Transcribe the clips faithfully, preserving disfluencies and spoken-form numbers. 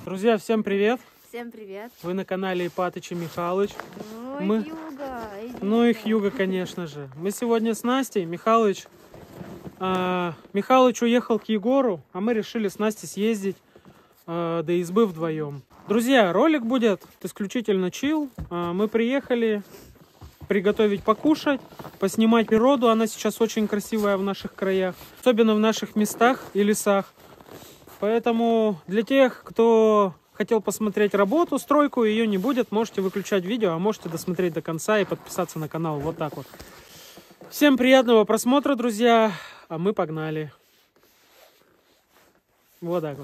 Друзья, всем привет! Всем привет! Вы на канале Ипатыч и Михалыч. Ну, Мы... Хьюго, иди Ну и сюда. Хьюго, конечно же. Мы сегодня с Настей. Михалыч... А, Михалыч уехал к Егору, а мы решили с Настей съездить а, до избы вдвоем. Друзья, ролик будет исключительно чил. А, мы приехали приготовить покушать, поснимать природу. Она сейчас очень красивая в наших краях, особенно в наших местах и лесах. Поэтому для тех, кто хотел посмотреть работу, стройку, ее не будет. Можете выключать видео, а можете досмотреть до конца и подписаться на канал. Вот так вот. Всем приятного просмотра, друзья. А мы погнали. Вот так вот.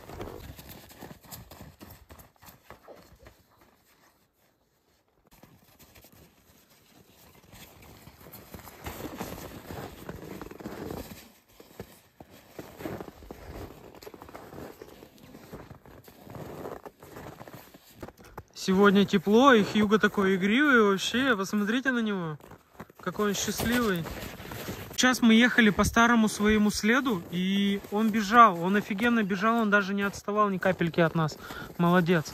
Сегодня тепло, и Хьюго такой игривый вообще. Посмотрите на него. Какой он счастливый. Сейчас мы ехали по старому своему следу, и он бежал. Он офигенно бежал, он даже не отставал ни капельки от нас. Молодец.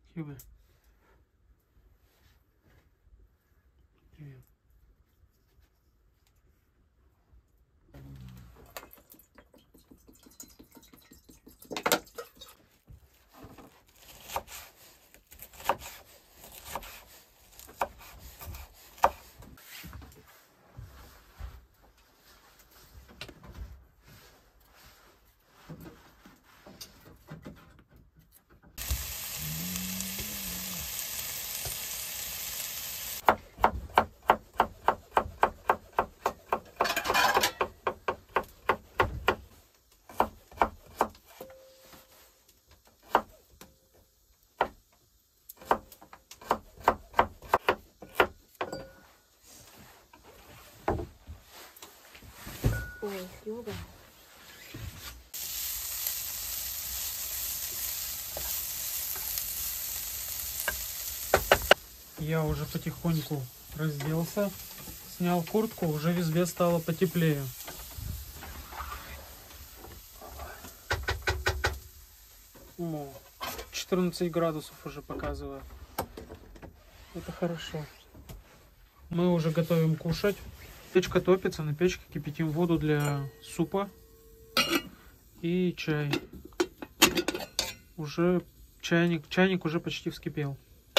Хьюго. Привет. Ой, Хьюго. Я уже потихоньку разделся, снял куртку, уже в избе стало потеплее. О, четырнадцать градусов уже показывает. Это хорошо. Мы уже готовим кушать. Печка топится, на печке кипятим воду для супа и чай. Уже чайник, чайник уже почти вскипел.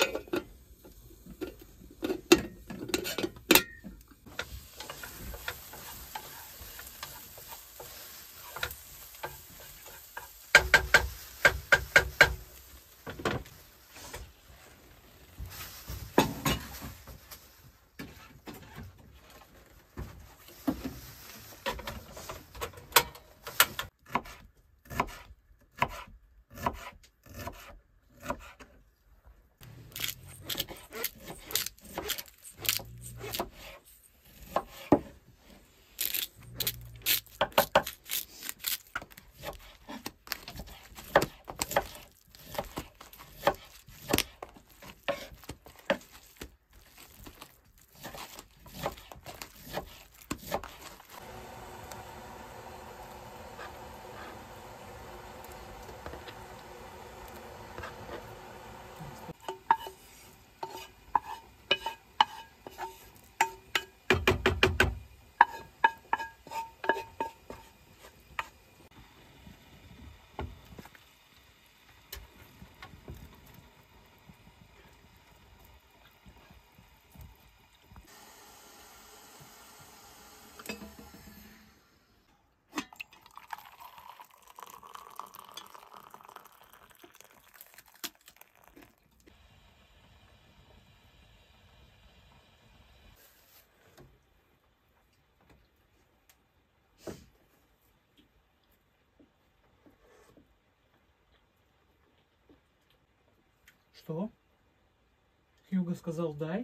Что? Хьюго сказал дай.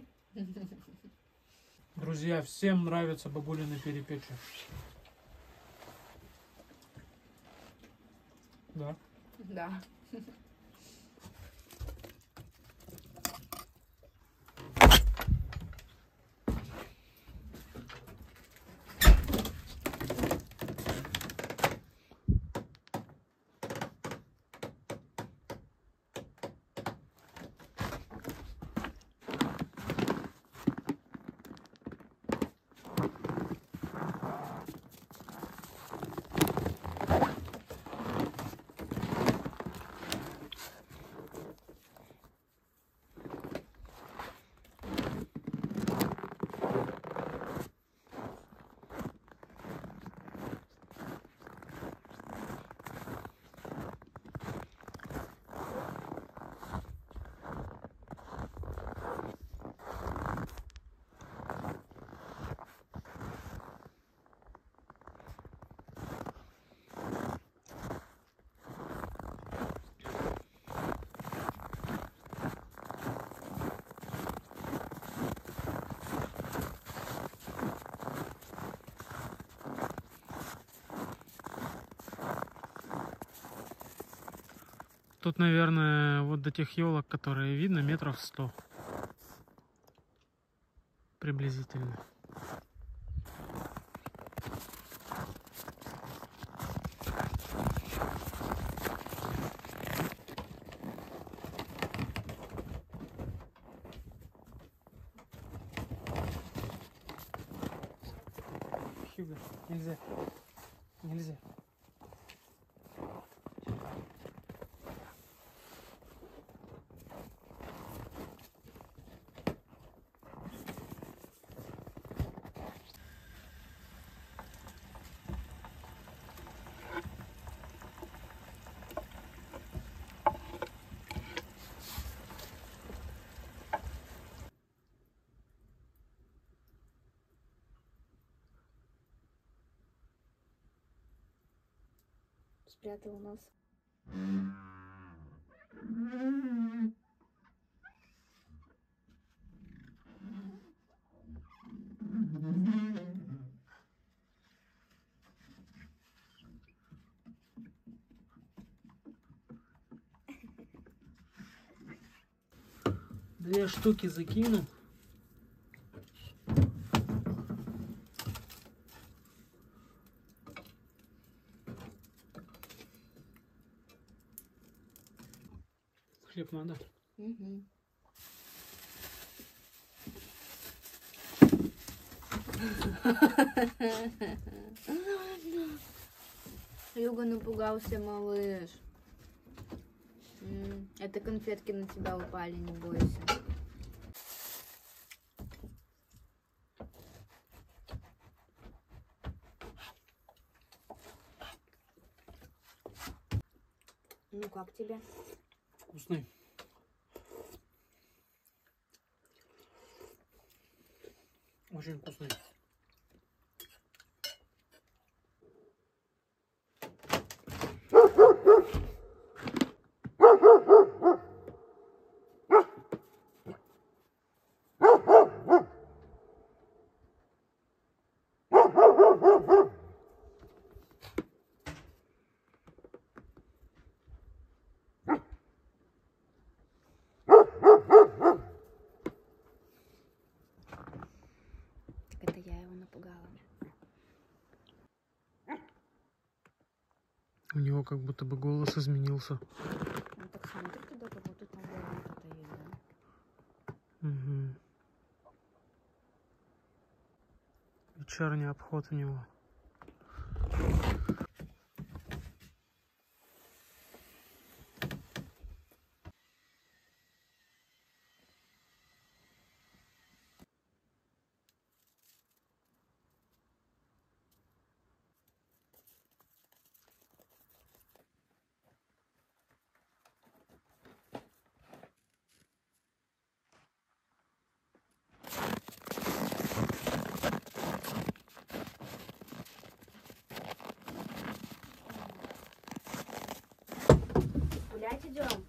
Друзья, всем нравится бабулины перепечи. Да? Да. Тут, наверное, вот до тех елок, которые видно, метров сто. Приблизительно. Хьюго, нельзя. Нельзя. Спрятал нос. Две штуки закину. Хлеб надо. Угу. Хьюго напугался, малыш. М, Это конфетки на тебя упали, не бойся. Ну как тебе? Вкусный. Очень вкусный. Так это я его напугала. У него как будто бы голос изменился. Ну так смотри туда, как будто там было кто-то есть, да? Угу. Вечерний обход у него. Гулять идем?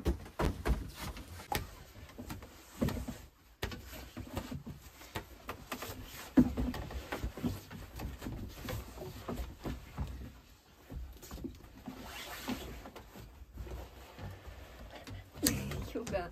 Хьюго.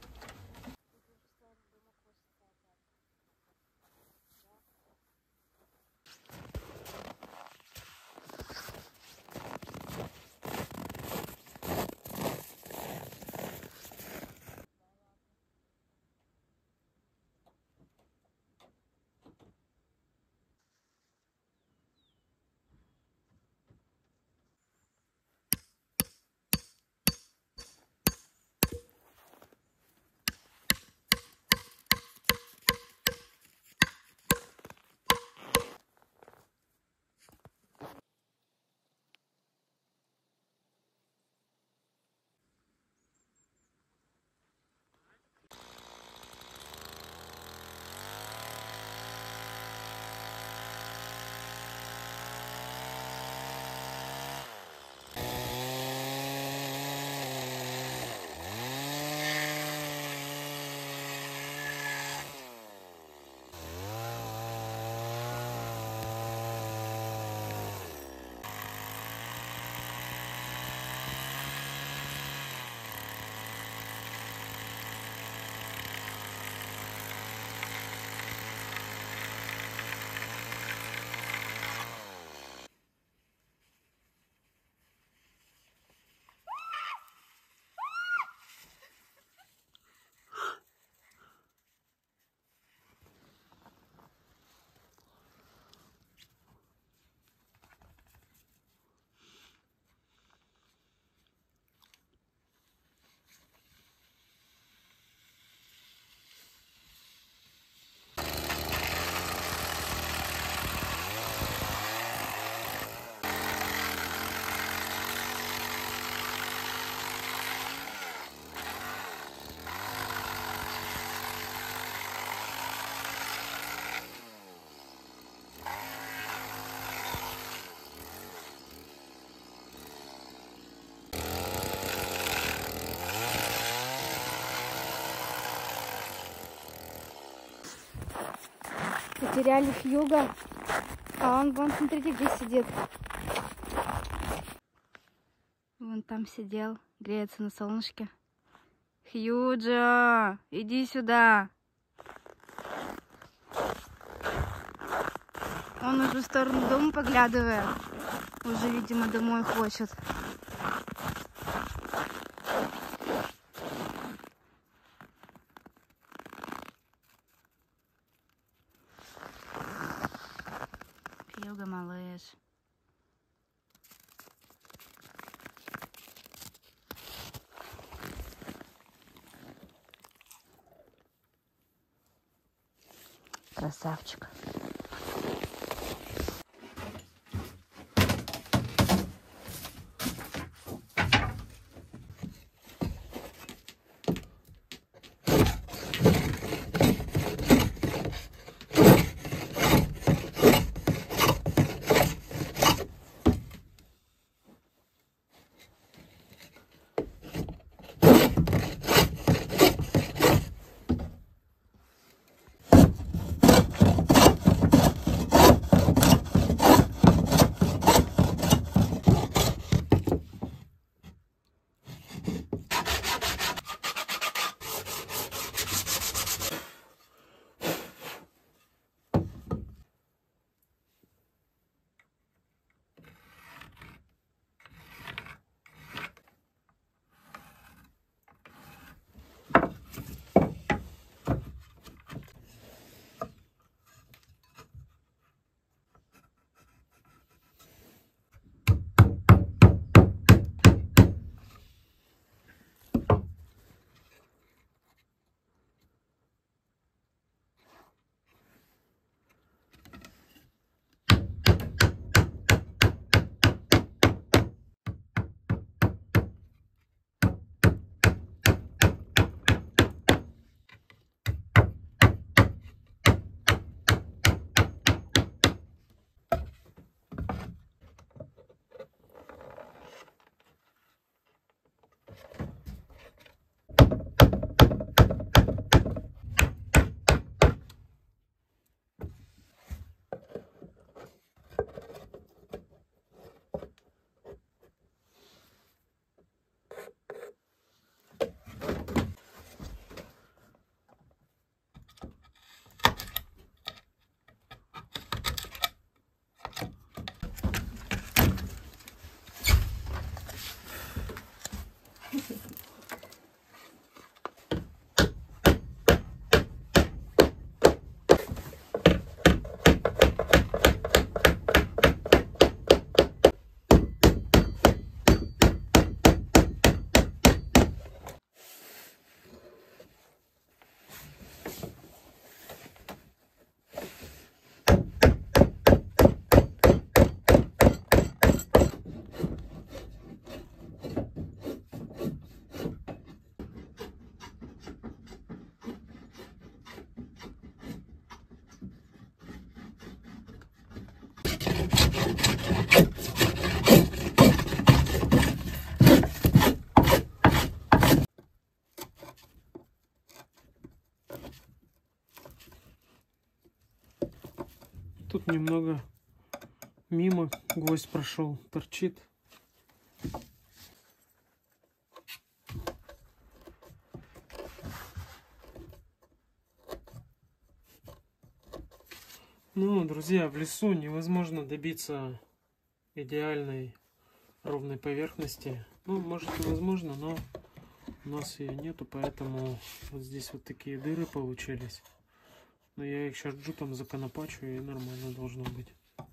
Потеряли Хьюга. А он, вон, смотрите, где сидит. Вон там сидел, греется на солнышке. Хьюджа, иди сюда. Он уже в сторону дома поглядывает. Уже, видимо, домой хочет. Хьюго, малыш. Красавчик. Тут немного мимо гвоздь прошел, торчит. Ну, друзья, в лесу невозможно добиться идеальной ровной поверхности. Ну, может и возможно, но у нас ее нету, поэтому вот здесь вот такие дыры получились. Но я их сейчас джутом законопачу, и нормально должно быть.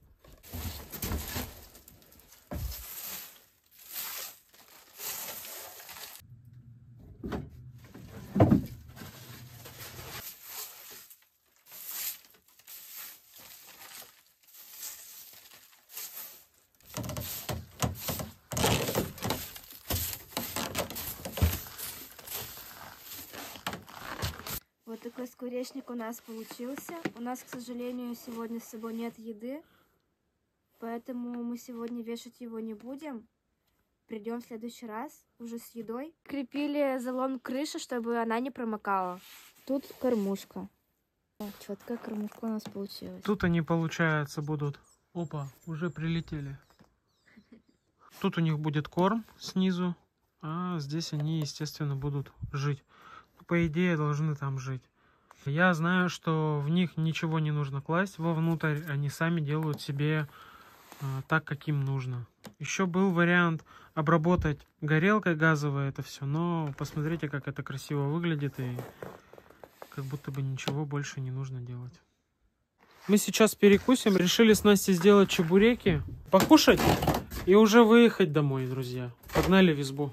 Вот такой скворечник у нас получился. У нас, к сожалению, сегодня с собой нет еды, поэтому мы сегодня вешать его не будем. Придем в следующий раз уже с едой. Крепили залом крыши, чтобы она не промокала. Тут кормушка. Четкая кормушка у нас получилась. Тут они, получается, будут... Опа, уже прилетели. Тут у них будет корм снизу, а здесь они, естественно, будут жить. По идее, должны там жить. Я знаю, что в них ничего не нужно класть вовнутрь, они сами делают себе а, так, как им нужно. Еще был вариант обработать горелкой газовой это все, но посмотрите, как это красиво выглядит, и как будто бы ничего больше не нужно делать. Мы сейчас перекусим, решили с Настей сделать чебуреки, покушать и уже выехать домой, друзья. Погнали в избу.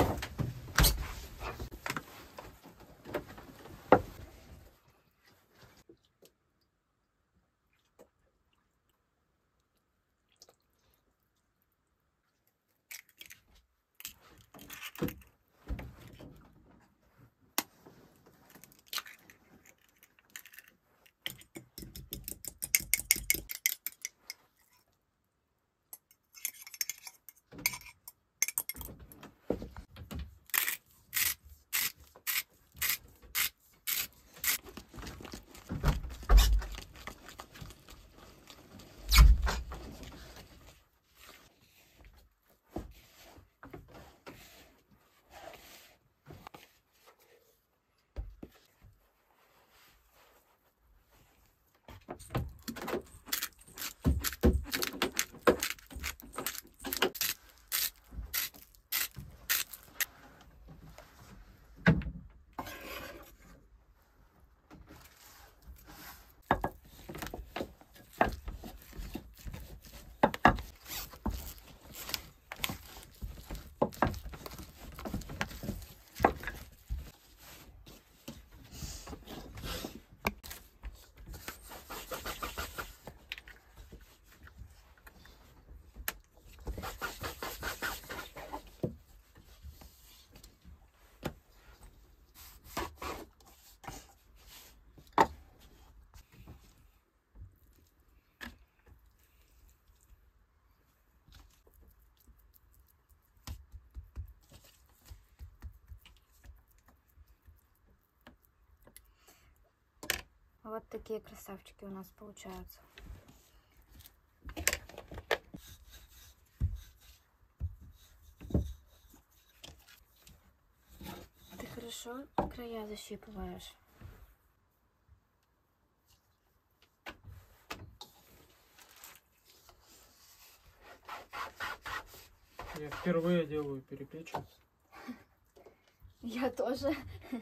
Вот такие красавчики у нас получаются. Ты хорошо края защипываешь? Я впервые делаю перепечку. Я тоже.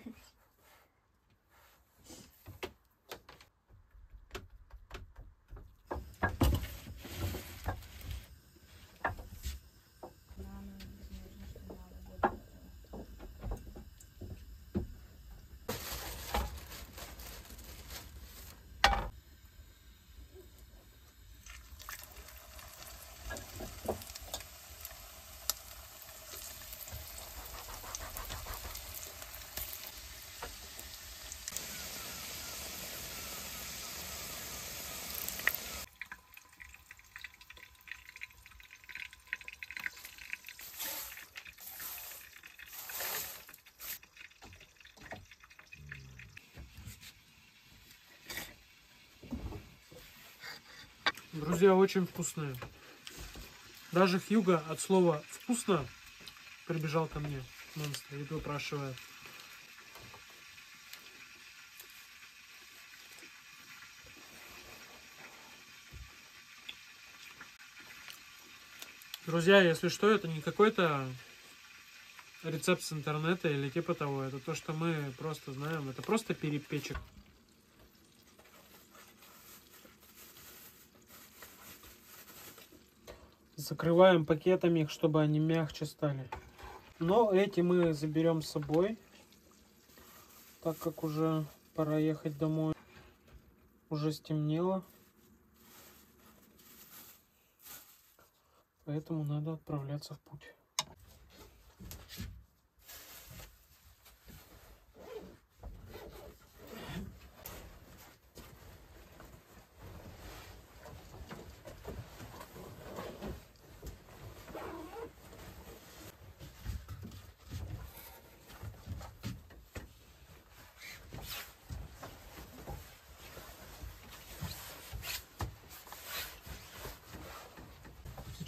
Друзья, очень вкусные. Даже Хьюго от слова «вкусно» прибежал ко мне, монстр, и выпрашивает. Друзья, если что, это не какой-то рецепт с интернета или типа того. Это то, что мы просто знаем. Это просто перепечек. Закрываем пакетами их, чтобы они мягче стали. Но эти мы заберем с собой, так как уже пора ехать домой. Уже стемнело. Поэтому надо отправляться в путь.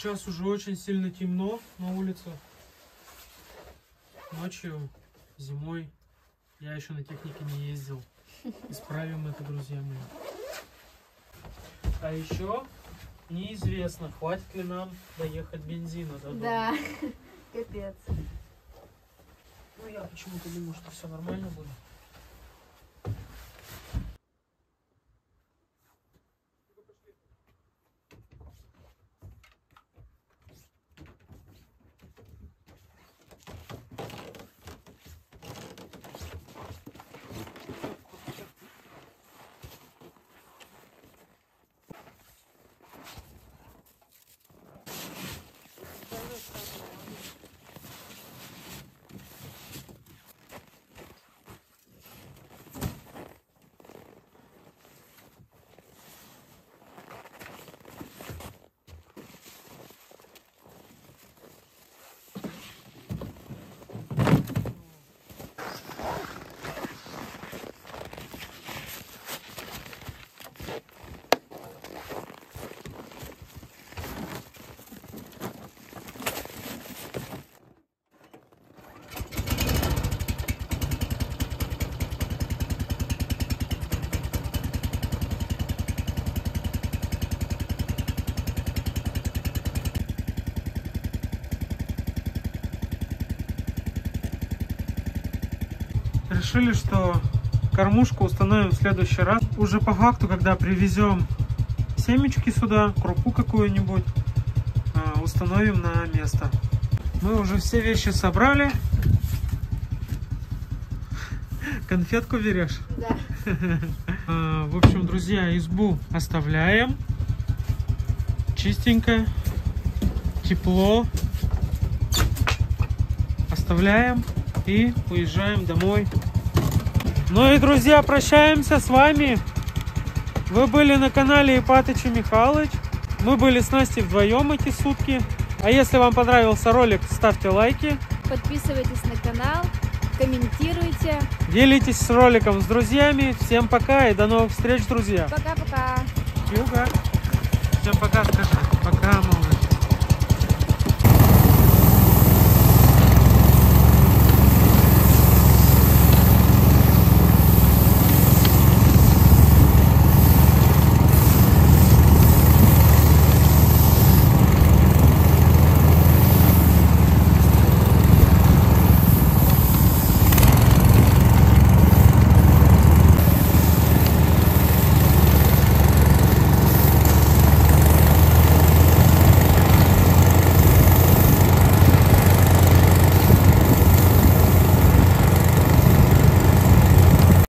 Сейчас уже очень сильно темно на улице. Ночью, зимой я еще на технике не ездил. Исправим это, друзья мои. А еще неизвестно, хватит ли нам доехать бензина до дома. Да, капец. Ну, я почему-то думаю, что все нормально будет. Решили, что кормушку установим в следующий раз. Уже по факту, когда привезем семечки сюда, крупу какую-нибудь, установим на место. Мы уже все вещи собрали. Конфетку берешь? Да. В общем, друзья, избу оставляем. Чистенько, тепло. Оставляем и уезжаем домой. Ну и, друзья, прощаемся с вами. Вы были на канале Ипатыч и Михалыч. Мы были с Настей вдвоем эти сутки. А если вам понравился ролик, ставьте лайки. Подписывайтесь на канал, комментируйте. Делитесь с роликом с друзьями. Всем пока и до новых встреч, друзья. Пока-пока. Юга. Всем пока, скажи. Пока, мама.